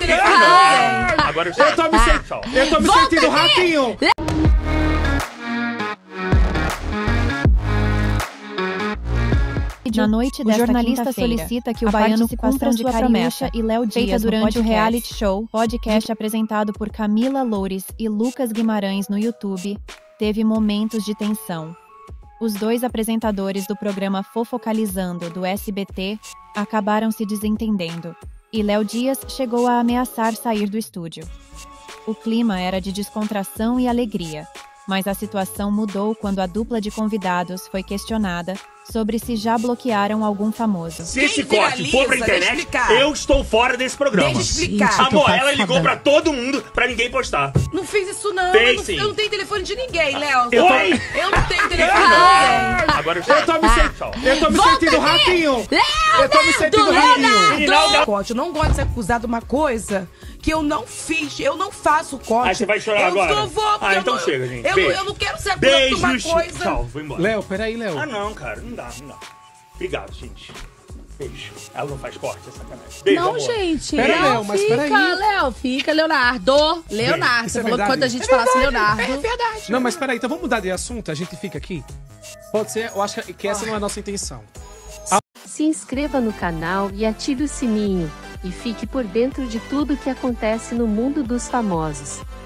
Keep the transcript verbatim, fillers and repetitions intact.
telefone. Ah, agora eu, Eu tô me, se... eu tô me sentindo ratinho. Na noite desta jornalista solicita que o baiano cumpra sua promessa e Léo Dias durante o reality show, podcast apresentado por Camila Loures e Lucas Guimarães no YouTube, teve momentos de tensão. Os dois apresentadores do programa Fofocalizando do S B T acabaram se desentendendo, e Léo Dias chegou a ameaçar sair do estúdio. O clima era de descontração e alegria, mas a situação mudou quando a dupla de convidados foi questionada sobre se já bloquearam algum famoso. Se esse corte for pra internet, eu estou fora desse programa. Deixa eu explicar. Gente, amor, ela ligou pra todo mundo pra ninguém postar. Não fiz isso não. Fez, eu, não sim. eu não tenho telefone de ninguém, Léo. Eu, tô... eu não tenho telefone de ninguém. Agora eu, eu tô me, se... eu tô me sentindo ratinho. Eu tô me sentindo ratinho. Leonardo! Eu não gosto de ser acusado de uma coisa que eu não fiz. Eu não faço corte. Ah, você vai chorar eu agora? Eu vou, ah, então não, chega, gente. Eu, eu não quero ser acusado Beijos. de uma coisa. Tchau, vou embora. Léo, peraí, Léo. Ah, não, cara. Não dá, não dá. Obrigado, gente. Beijo. Ela não faz corte, é sacanagem. Beijo, não, amor. gente. Pera, Léo, Léo, mas fica, peraí. Léo, fica, Leonardo. Leonardo. Isso Você é falou que verdade? quando a gente É falasse verdade, Leonardo. É verdade. Não, mas peraí, então vamos mudar de assunto? A gente fica aqui? Pode ser? Eu acho que essa não é a nossa intenção. Se inscreva no canal e ative o sininho. E fique por dentro de tudo que acontece no mundo dos famosos.